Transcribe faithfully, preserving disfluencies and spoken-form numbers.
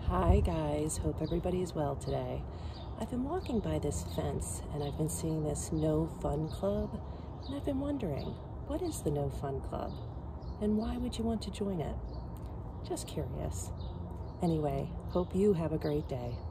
Hi guys, hope everybody is well today. I've been walking by this fence and I've been seeing this No Fun Club, and I've been wondering, what is the No Fun Club and why would you want to join it? Just curious. Anyway, hope you have a great day.